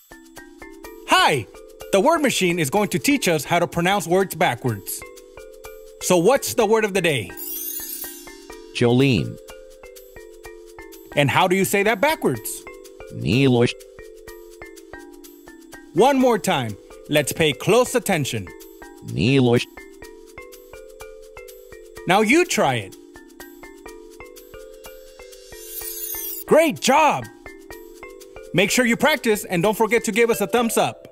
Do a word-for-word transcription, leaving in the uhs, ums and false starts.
Hi! The word machine is going to teach us how to pronounce words backwards. So what's the word of the day? Jolene. And how do you say that backwards? Miłość. One more time. Let's pay close attention. Miłość. Now you try it. Great job! Make sure you practice and don't forget to give us a thumbs up.